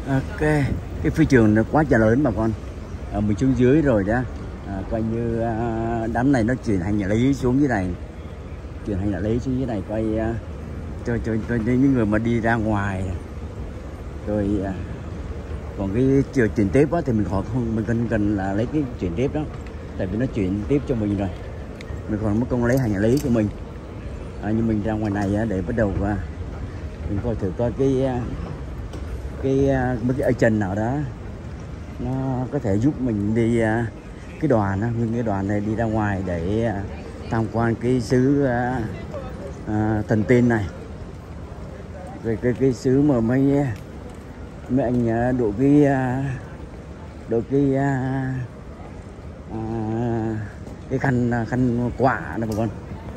Ok, cái phi trường nó quá trời lớn bà con. Mình xuống dưới rồi đó. Coi như đám này nó chuyển hành lý xuống dưới này, chuyển hành lý xuống dưới này, coi cho những người mà đi ra ngoài. Rồi còn cái chuyển tiếp á, thì mình không cần là lấy cái chuyển tiếp đó, tại vì nó chuyển tiếp cho mình rồi, mình còn mất công lấy hành lý của mình. Nhưng mình ra ngoài này để bắt đầu mình coi thử coi mấy cái agent nào đó nó có thể giúp mình đi cái đoàn á, nguyên cái đoàn này đi ra ngoài để tham quan cái xứ Thần Tiên này, rồi cái xứ mà mấy anh đội cái khăn quạ này bà con.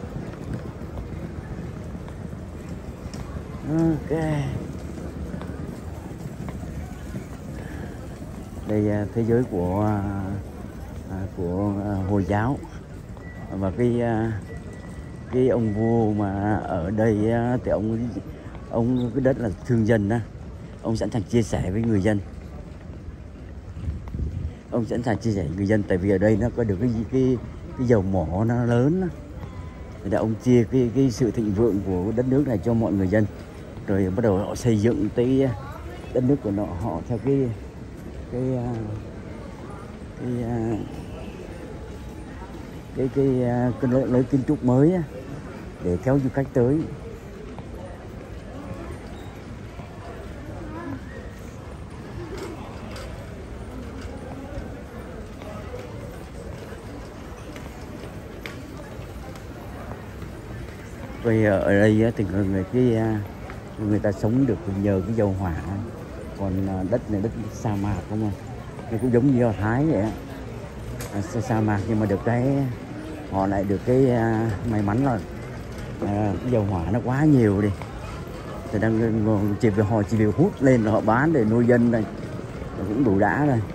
Ok, đây thế giới của Hồi giáo, và cái ông vua mà ở đây thì ông cái đất là thương dân đó, ông sẵn sàng chia sẻ với người dân, tại vì ở đây nó có được cái dầu mỏ nó lớn đó. Thì ông chia cái sự thịnh vượng của đất nước này cho mọi người dân, rồi bắt đầu họ xây dựng cái đất nước của họ theo cái lối kiến trúc mới á, để kéo du khách tới. Vì ở đây thì người ta sống được nhờ cái dầu hỏa, còn đất này đất sa mạc không không? Nó cũng giống như Do Thái vậy á, sa mạc, nhưng mà được cái họ lại được cái may mắn là cái dầu hỏa nó quá nhiều đi, thì họ chỉ việc hút lên rồi họ bán để nuôi dân đây, cũng đủ đã rồi.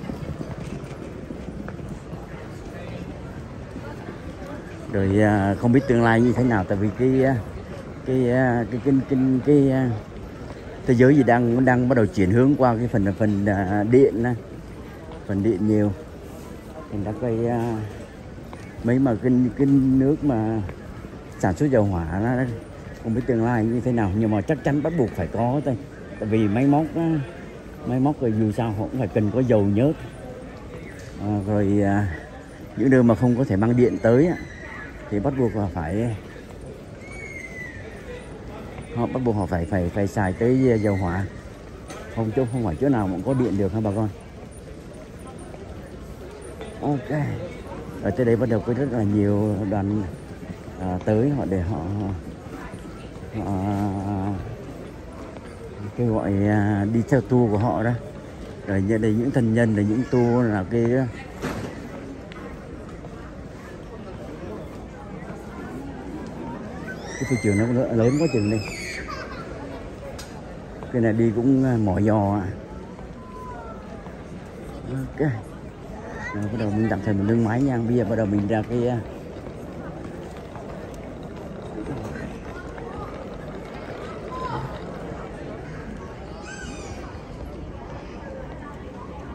Rồi không biết tương lai như thế nào, tại vì cái thế giới gì đang bắt đầu chuyển hướng qua cái phần điện á, phần điện nhiều. Mình đã coi mấy mà cái nước mà sản xuất dầu hỏa nó không biết tương lai như thế nào, nhưng mà chắc chắn bắt buộc phải có thôi, tại vì máy móc rồi dù sao họ cũng phải cần có dầu nhớt. Rồi những nơi mà không có thể mang điện tới thì bắt buộc là họ phải xài tới dầu hỏa, không phải chỗ nào cũng có điện được hả bà con. Ok, ở tới đây bắt đầu có rất là nhiều đoàn tới họ để họ kêu gọi đi theo tour của họ đó, rồi đây những thân nhân, là những tour là cái phi trường nó lớn quá chừng đi. Cái này đi cũng mỏi giò. Ok, rồi bắt đầu mình tạm thời mình nâng máy nha. Bây giờ bắt đầu mình ra cái